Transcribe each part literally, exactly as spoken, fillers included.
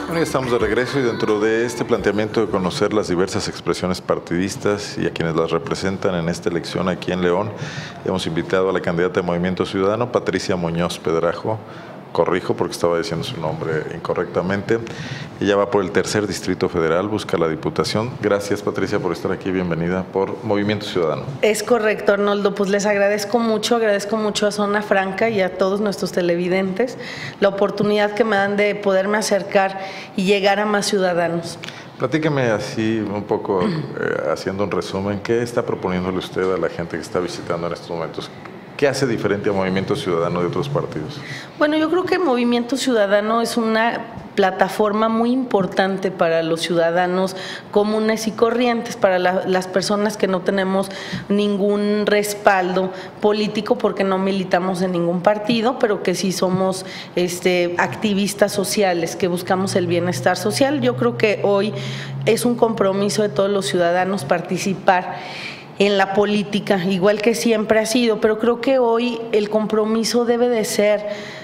Bueno, ya estamos de regreso y dentro de este planteamiento de conocer las diversas expresiones partidistas y a quienes las representan en esta elección aquí en León, hemos invitado a la candidata de Movimiento Ciudadano, Patricia Muñoz Pedrajo. Corrijo porque estaba diciendo su nombre incorrectamente. Ella va por el tercer distrito federal, busca la diputación. Gracias, Patricia, por estar aquí. Bienvenida por Movimiento Ciudadano. Es correcto, Arnoldo. Pues les agradezco mucho, agradezco mucho a Zona Franca y a todos nuestros televidentes la oportunidad que me dan de poderme acercar y llegar a más ciudadanos. Platíqueme así un poco, eh, haciendo un resumen, ¿qué está proponiéndole usted a la gente que está visitando en estos momentos? ¿Qué hace diferente a Movimiento Ciudadano de otros partidos? Bueno, yo creo que Movimiento Ciudadano es una plataforma muy importante para los ciudadanos comunes y corrientes, para la, las personas que no tenemos ningún respaldo político porque no militamos en ningún partido, pero que sí somos este, activistas sociales, que buscamos el bienestar social. Yo creo que hoy es un compromiso de todos los ciudadanos participar en la política, igual que siempre ha sido, pero creo que hoy el compromiso debe de ser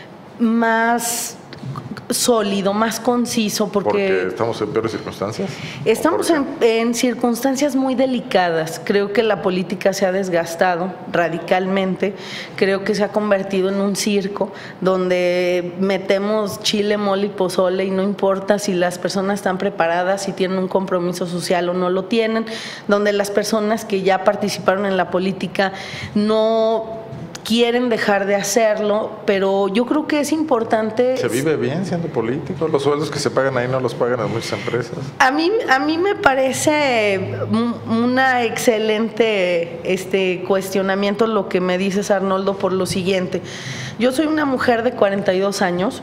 más sólido, más conciso, porque, porque estamos en peores circunstancias. Estamos en, en circunstancias muy delicadas. Creo que la política se ha desgastado radicalmente, creo que se ha convertido en un circo donde metemos chile, mole y pozole y no importa si las personas están preparadas, si tienen un compromiso social o no lo tienen, donde las personas que ya participaron en la política no quieren dejar de hacerlo, pero yo creo que es importante. ¿Se vive bien siendo político? ¿Los sueldos que se pagan ahí no los pagan en muchas empresas? A mí, a mí me parece una excelente este, cuestionamiento lo que me dices, Arnoldo, por lo siguiente. Yo soy una mujer de cuarenta y dos años.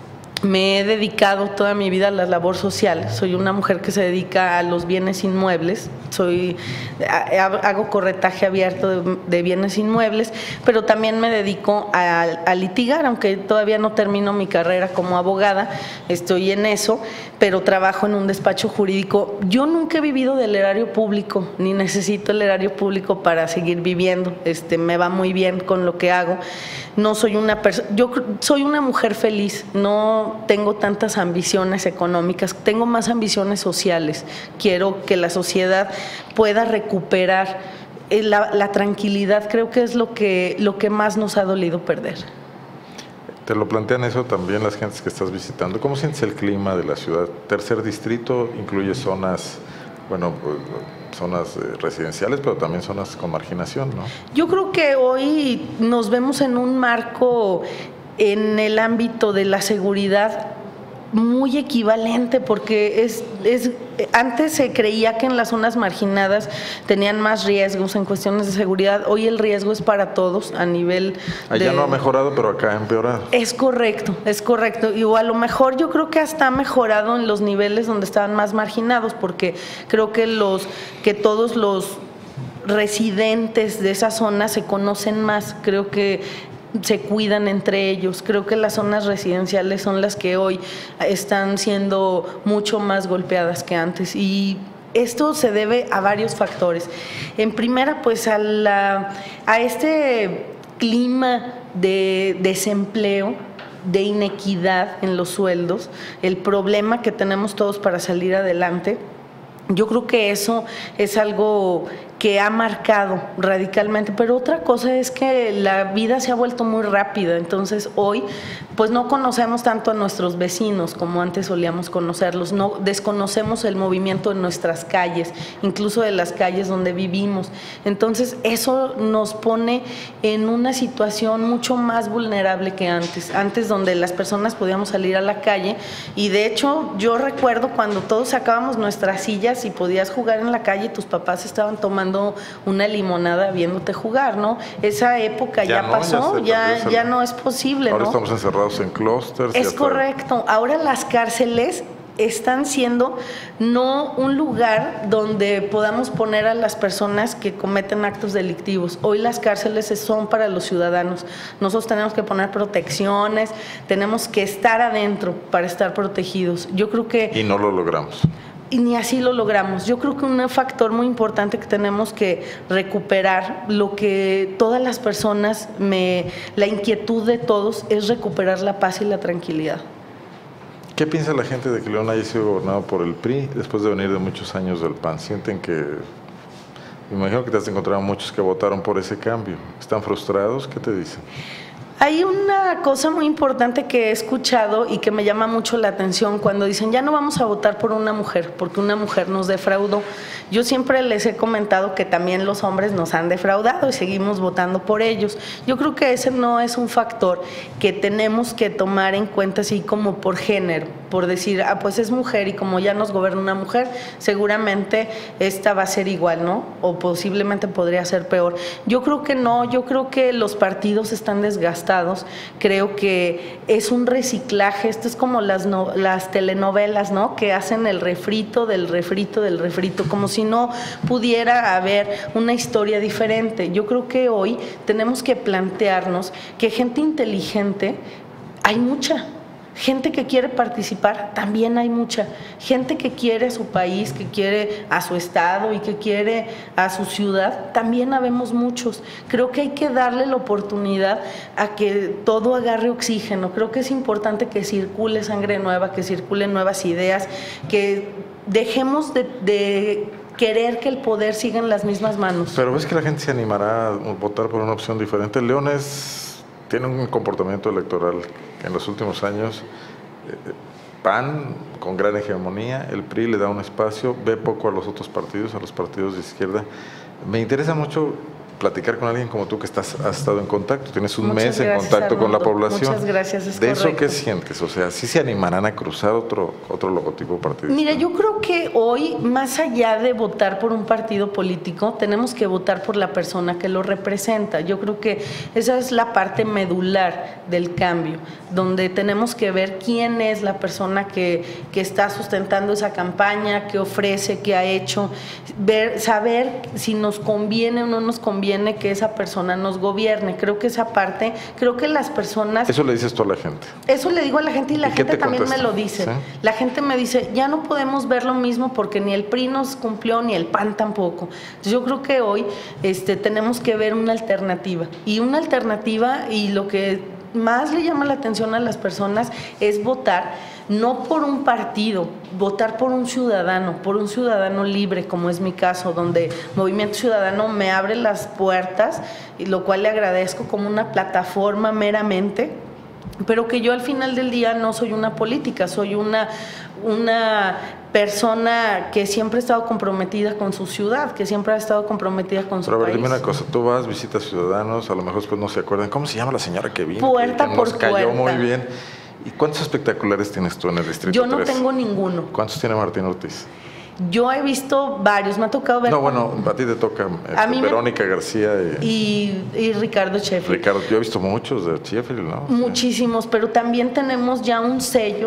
Me he dedicado toda mi vida a la labor social. Soy una mujer que se dedica a los bienes inmuebles. Soy, hago corretaje abierto de, de bienes inmuebles, pero también me dedico a, a litigar, aunque todavía no termino mi carrera como abogada. Estoy en eso, pero trabajo en un despacho jurídico. Yo nunca he vivido del erario público, ni necesito el erario público para seguir viviendo. Este, me va muy bien con lo que hago. No soy una persona, yo soy una mujer feliz, no tengo tantas ambiciones económicas, tengo más ambiciones sociales. Quiero que la sociedad pueda recuperar la, la tranquilidad, creo que es lo que, lo que más nos ha dolido perder. ¿Te lo plantean eso también las gentes que estás visitando? ¿Cómo sientes el clima de la ciudad? Tercer distrito incluye zonas, bueno, pues, zonas residenciales, pero también zonas con marginación, ¿no? Yo creo que hoy nos vemos en un marco en el ámbito de la seguridad muy equivalente, porque es, es antes se creía que en las zonas marginadas tenían más riesgos en cuestiones de seguridad. Hoy el riesgo es para todos a nivel allá de, no ha mejorado, pero acá ha empeorado. Es correcto, es correcto. Y o a lo mejor yo creo que hasta ha mejorado en los niveles donde estaban más marginados, porque creo que los que todos los residentes de esa zona se conocen más. Creo que se cuidan entre ellos. Creo que las zonas residenciales son las que hoy están siendo mucho más golpeadas que antes, y esto se debe a varios factores. En primera, pues a, la, a este clima de desempleo, de inequidad en los sueldos, el problema que tenemos todos para salir adelante. Yo creo que eso es algo que ha marcado radicalmente, pero otra cosa es que la vida se ha vuelto muy rápida. Entonces hoy pues no conocemos tanto a nuestros vecinos como antes solíamos conocerlos, no desconocemos el movimiento en nuestras calles, incluso de las calles donde vivimos. Entonces eso nos pone en una situación mucho más vulnerable que antes, antes donde las personas podíamos salir a la calle, y de hecho yo recuerdo cuando todos sacábamos nuestras sillas y podías jugar en la calle, tus papás estaban tomando una limonada viéndote jugar, ¿no? Esa época ya, ya no, pasó, ya, ya, ya no es posible, ahora ¿no? Estamos encerrados en clústeres. Es correcto. Ahora las cárceles están siendo no un lugar donde podamos poner a las personas que cometen actos delictivos. Hoy las cárceles son para los ciudadanos. Nosotros tenemos que poner protecciones, tenemos que estar adentro para estar protegidos. Yo creo que… Y no lo logramos. Y ni así lo logramos. Yo creo que un factor muy importante que tenemos que recuperar, lo que todas las personas, me, la inquietud de todos es recuperar la paz y la tranquilidad. ¿Qué piensa la gente de que León haya sido gobernado por el P R I después de venir de muchos años del P A N? ¿Sienten que, me imagino que te has encontrado muchos que votaron por ese cambio? ¿Están frustrados? ¿Qué te dicen? Hay una cosa muy importante que he escuchado y que me llama mucho la atención cuando dicen ya no vamos a votar por una mujer porque una mujer nos defraudó. Yo siempre les he comentado que también los hombres nos han defraudado y seguimos votando por ellos. Yo creo que ese no es un factor que tenemos que tomar en cuenta así como por género, por decir, ah, pues es mujer y como ya nos gobierna una mujer, seguramente esta va a ser igual, ¿no? O posiblemente podría ser peor. Yo creo que no, yo creo que los partidos están desgastados. Creo que es un reciclaje, esto es como las, no, las telenovelas, ¿no? Que hacen el refrito del refrito del refrito, como si no pudiera haber una historia diferente. Yo creo que hoy tenemos que plantearnos que gente inteligente hay mucha. Gente que quiere participar, también hay mucha. Gente que quiere a su país, que quiere a su estado y que quiere a su ciudad, también habemos muchos. Creo que hay que darle la oportunidad a que todo agarre oxígeno. Creo que es importante que circule sangre nueva, que circulen nuevas ideas, que dejemos de, de querer que el poder siga en las mismas manos. Pero ¿ves que la gente se animará a votar por una opción diferente? León es, tiene un comportamiento electoral que en los últimos años, eh, P A N con gran hegemonía, el P R I le da un espacio, ve poco a los otros partidos, a los partidos de izquierda. Me interesa mucho platicar con alguien como tú que estás, has estado en contacto, tienes un Muchas mes en gracias, contacto Arnoldo. con la población. Muchas gracias, es ¿De correcto. eso qué sientes? O sea, ¿sí se animarán a cruzar otro, otro logotipo partidista? Mira, yo creo que hoy, más allá de votar por un partido político, tenemos que votar por la persona que lo representa. Yo creo que esa es la parte medular del cambio, donde tenemos que ver quién es la persona que, que está sustentando esa campaña, qué ofrece, qué ha hecho, ver, saber si nos conviene o no nos conviene que esa persona nos gobierne. Creo que esa parte, creo que las personas... Eso le dices tú a la gente. Eso le digo a la gente y la ¿Y gente también contesta? me lo dice. ¿Sí? La gente me dice, ya no podemos ver lo mismo porque ni el P R I nos cumplió ni el P A N tampoco. Entonces yo creo que hoy este, tenemos que ver una alternativa. Y una alternativa, y lo que más le llama la atención a las personas es votar no por un partido, votar por un ciudadano, por un ciudadano libre, como es mi caso, donde Movimiento Ciudadano me abre las puertas, y lo cual le agradezco como una plataforma meramente, pero que yo al final del día no soy una política, soy una, una persona que siempre ha estado comprometida con su ciudad, que siempre ha estado comprometida con su Pero a ver, país. dime una cosa, tú vas, visitas ciudadanos, a lo mejor después no se acuerdan, ¿cómo se llama la señora que vino? Puerta que, que por nos cayó puerta. muy bien. ¿Y cuántos espectaculares tienes tú en el Distrito Yo no tres? tengo ninguno. ¿Cuántos tiene Martín Ortiz? Yo he visto varios, me ha tocado ver... No, bueno, a ti te toca este, mí me- Verónica García y, Y, y Ricardo Sheffield. Ricardo. Yo he visto muchos de Sheffield, ¿no? Sí. Muchísimos, pero también tenemos ya un sello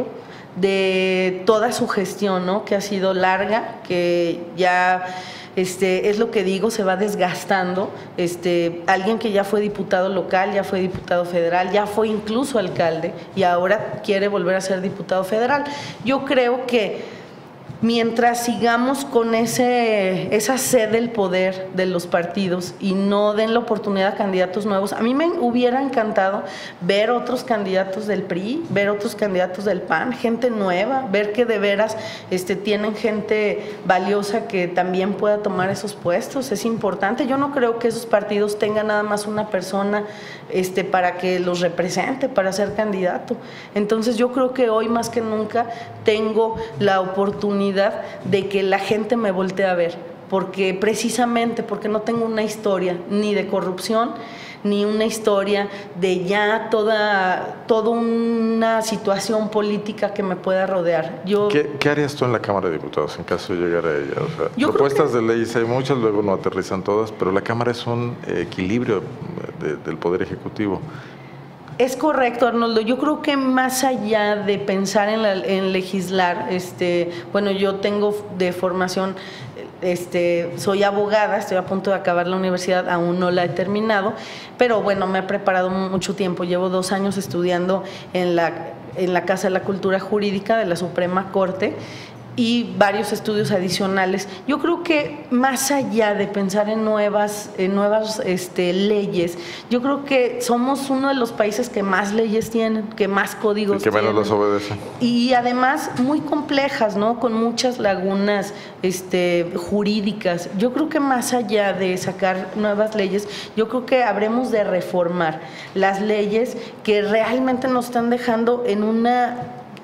de toda su gestión, ¿no? Que ha sido larga, que ya... Este, es lo que digo, se va desgastando. Este, alguien que ya fue diputado local, ya fue diputado federal, ya fue incluso alcalde y ahora quiere volver a ser diputado federal. Yo creo que mientras sigamos con ese, esa sed del poder de los partidos y no den la oportunidad a candidatos nuevos, a mí me hubiera encantado ver otros candidatos del P R I, ver otros candidatos del P A N, gente nueva, ver que de veras este, tienen gente valiosa que también pueda tomar esos puestos. Es importante. Yo no creo que esos partidos tengan nada más una persona este, para que los represente, para ser candidato. Entonces yo creo que hoy más que nunca tengo la oportunidad de que la gente me voltee a ver, porque precisamente porque no tengo una historia ni de corrupción, ni una historia de ya toda, toda una situación política que me pueda rodear. Yo, ¿Qué, ¿Qué harías tú en la Cámara de Diputados en caso de llegar a ella? O sea, Yo propuestas creo que- de leyes hay muchas, luego no aterrizan todas, pero la Cámara es un eh, equilibrio de- del Poder Ejecutivo. Es correcto, Arnoldo. Yo creo que más allá de pensar en, la, en legislar, este, bueno, yo tengo de formación, este, soy abogada, estoy a punto de acabar la universidad, aún no la he terminado, pero bueno, me he preparado mucho tiempo. Llevo dos años estudiando en la, en la Casa de la Cultura Jurídica de la Suprema Corte. y varios estudios adicionales. Yo creo que más allá de pensar en nuevas, en nuevas este, leyes, yo creo que somos uno de los países que más leyes tienen, que más códigos y que menos tienen. las obedecen. Y además muy complejas, ¿no? Con muchas lagunas este, jurídicas. Yo creo que más allá de sacar nuevas leyes, yo creo que habremos de reformar las leyes que realmente nos están dejando en una...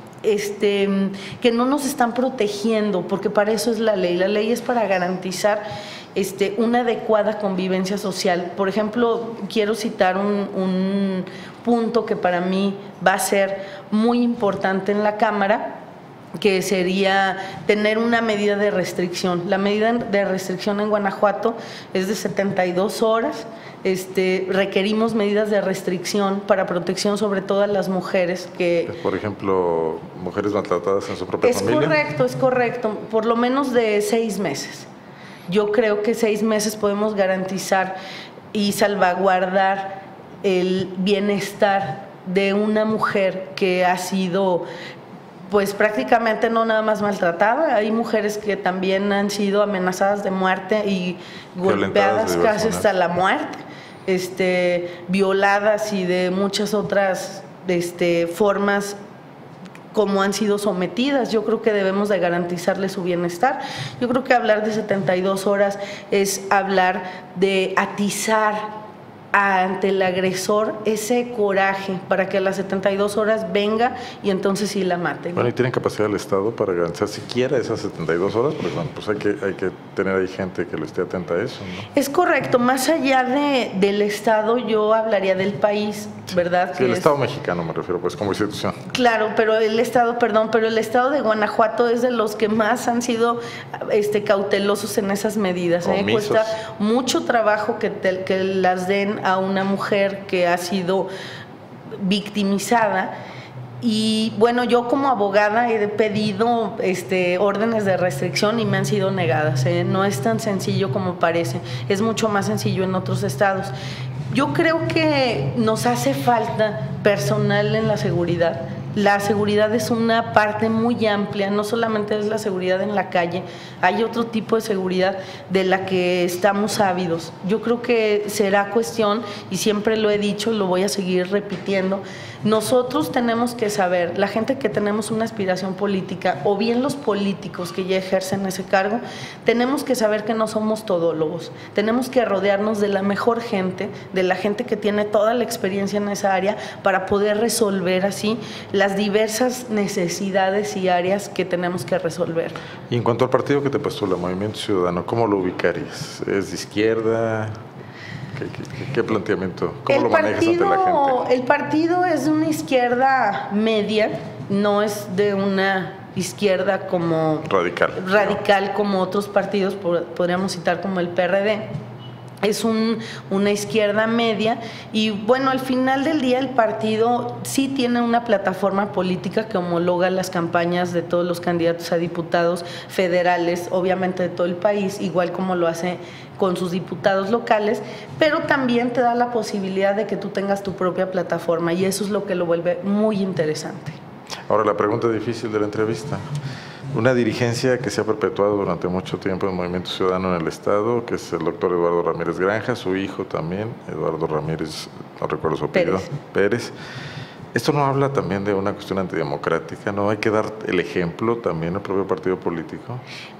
Este, que no nos están protegiendo, porque para eso es la ley. La ley es para garantizar este, una adecuada convivencia social. Por ejemplo, quiero citar un, un punto que para mí va a ser muy importante en la Cámara, que sería tener una medida de restricción. La medida de restricción en Guanajuato es de setenta y dos horas. Este, requerimos medidas de restricción para protección sobre todo a las mujeres que... Por ejemplo, mujeres maltratadas en su propia es familia. Es correcto, es correcto, por lo menos de seis meses. Yo creo que seis meses podemos garantizar y salvaguardar el bienestar de una mujer que ha sido... pues prácticamente no nada más maltratada, hay mujeres que también han sido amenazadas de muerte y golpeadas casi hasta la muerte, este, violadas y de muchas otras este, formas como han sido sometidas. Yo creo que debemos de garantizarle su bienestar. Yo creo que hablar de setenta y dos horas es hablar de atizar ante el agresor ese coraje para que a las setenta y dos horas venga y entonces sí la mate, ¿no? Bueno, ¿y tienen capacidad el Estado para garantizar siquiera esas setenta y dos horas? Porque bueno, pues hay que, hay que tener ahí gente que lo esté atenta a eso, ¿no? Es correcto, más allá de, del Estado yo hablaría del país, ¿verdad? Sí, que el es, Estado mexicano me refiero, pues como institución. Claro, pero el Estado, perdón, pero el Estado de Guanajuato es de los que más han sido este, cautelosos en esas medidas. ¿eh? Cuesta mucho trabajo que, te, que las den a una mujer que ha sido victimizada. Y bueno, yo como abogada he pedido este, órdenes de restricción y me han sido negadas. ¿eh? No es tan sencillo como parece, es mucho más sencillo en otros estados. Yo creo que nos hace falta personal en la seguridad. La seguridad es una parte muy amplia, no solamente es la seguridad en la calle, hay otro tipo de seguridad de la que estamos ávidos. Yo creo que será cuestión, y siempre lo he dicho, lo voy a seguir repitiendo, nosotros tenemos que saber, la gente que tenemos una aspiración política, o bien los políticos que ya ejercen ese cargo, tenemos que saber que no somos todólogos, tenemos que rodearnos de la mejor gente, de la gente que tiene toda la experiencia en esa área, para poder resolver así las diversas necesidades y áreas que tenemos que resolver. Y en cuanto al partido que te postula, Movimiento Ciudadano, ¿cómo lo ubicarías? ¿Es de izquierda? ¿Qué, qué, qué planteamiento? ¿Cómo el lo manejas partido, ante la gente? El partido es de una izquierda media, no es de una izquierda como radical, radical ¿no? como otros partidos, podríamos citar como el P R D. Es un, una izquierda media y bueno, al final del día el partido sí tiene una plataforma política que homologa las campañas de todos los candidatos a diputados federales, obviamente de todo el país, igual como lo hace con sus diputados locales, pero también te da la posibilidad de que tú tengas tu propia plataforma y eso es lo que lo vuelve muy interesante. Ahora la pregunta difícil de la entrevista. Una dirigencia que se ha perpetuado durante mucho tiempo en Movimiento Ciudadano en el Estado, que es el doctor Eduardo Ramírez Granja, su hijo también, Eduardo Ramírez, no recuerdo su apellido, Pérez. Pérez. Esto no habla también de una cuestión antidemocrática, ¿no? Hay que dar el ejemplo también al propio partido político.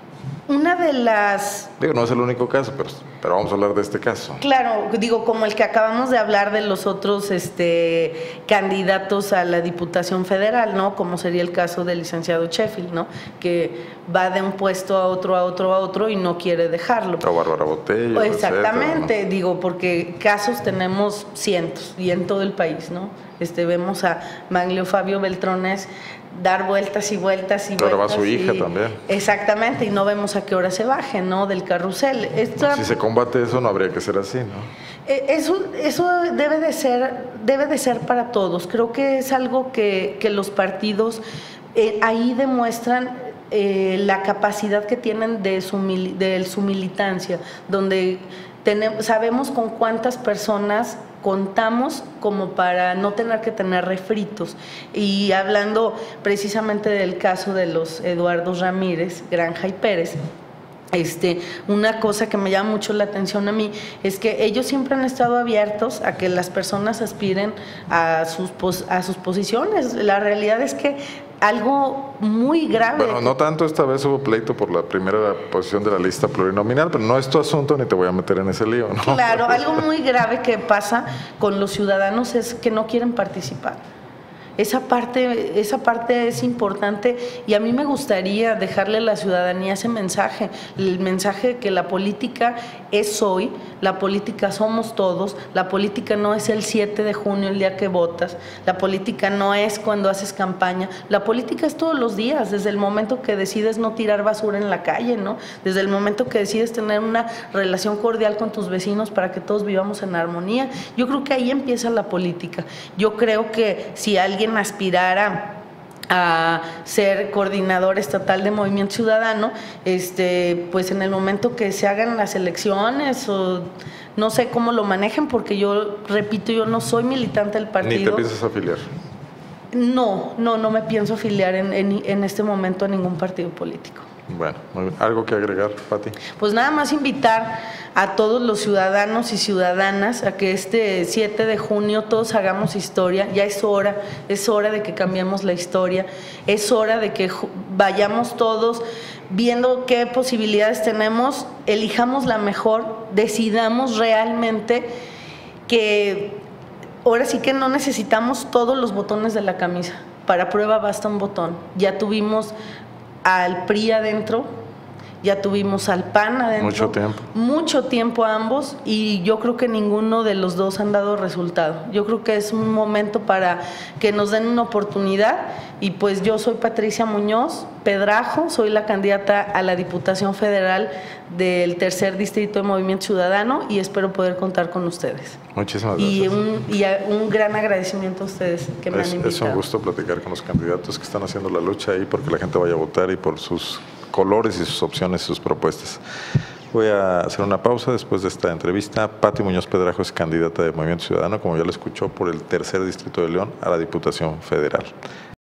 Una de las... Digo, no es el único caso, pero, pero vamos a hablar de este caso. Claro, digo, como el que acabamos de hablar de los otros este, candidatos a la Diputación Federal, ¿no? Como sería el caso del licenciado Sheffield, ¿no? Que va de un puesto a otro, a otro, a otro y no quiere dejarlo. O Bárbara Botello, exactamente, etcétera, ¿no? Digo, porque casos tenemos cientos y en todo el país, ¿no? Este, vemos a Manlio Fabio Beltrones dar vueltas y vueltas y Ahora vueltas. va su hija y, también. Exactamente, y no vemos a qué hora se baje, ¿no? Del carrusel. Esta, si se combate eso, no habría que ser así, ¿no? Eso, eso debe de ser, debe de ser para todos. Creo que es algo que, que los partidos eh, ahí demuestran eh, la capacidad que tienen de su, de su militancia, donde tenemos, sabemos con cuántas personas contamos como para no tener que tener refritos. Y hablando precisamente del caso de los Eduardo Ramírez, Granja y Pérez, Este, una cosa que me llama mucho la atención a mí es que ellos siempre han estado abiertos a que las personas aspiren a sus, pos, a sus posiciones. La realidad es que algo muy grave. Bueno, no tanto, esta vez hubo pleito por la primera posición de la lista plurinominal, pero no es tu asunto ni te voy a meter en ese lío, ¿no? Claro, algo muy grave que pasa con los ciudadanos es que no quieren participar. Esa parte, esa parte es importante y a mí me gustaría dejarle a la ciudadanía ese mensaje, el mensaje de que la política es hoy, la política somos todos, la política no es el siete de junio, el día que votas, la política no es cuando haces campaña, la política es todos los días, desde el momento que decides no tirar basura en la calle, ¿no? Desde el momento que decides tener una relación cordial con tus vecinos para que todos vivamos en armonía. Yo creo que ahí empieza la política. Yo creo que si alguien aspirara a ser coordinador estatal de Movimiento Ciudadano, este, pues en el momento que se hagan las elecciones o no sé cómo lo manejen, porque yo, repito, yo no soy militante del partido. ¿Ni te piensas afiliar? No, no, no me pienso afiliar en, en, en este momento a ningún partido político. Bueno, muy bien. ¿Algo que agregar, Pati? Pues nada más invitar a todos los ciudadanos y ciudadanas a que este siete de junio todos hagamos historia. Ya es hora, es hora de que cambiemos la historia, es hora de que vayamos todos viendo qué posibilidades tenemos, elijamos la mejor, decidamos realmente que ahora sí que no necesitamos todos los botones de la camisa. Para prueba basta un botón. Ya tuvimos al P R I adentro, ya tuvimos al P A N adentro. Mucho tiempo. Mucho tiempo ambos y yo creo que ninguno de los dos han dado resultado. Yo creo que es un momento para que nos den una oportunidad y pues yo soy Patricia Muñoz Pedrajo, soy la candidata a la Diputación Federal del tercer distrito de Movimiento Ciudadano y espero poder contar con ustedes. Muchísimas gracias. Y un, y un gran agradecimiento a ustedes que me es, han invitado. Es un gusto platicar con los candidatos que están haciendo la lucha ahí porque la gente vaya a votar y por sus colores y sus opciones y sus propuestas. Voy a hacer una pausa después de esta entrevista. Pati Muñoz Pedrajo es candidata de Movimiento Ciudadano, como ya lo escuchó, por el tercer distrito de León a la Diputación Federal.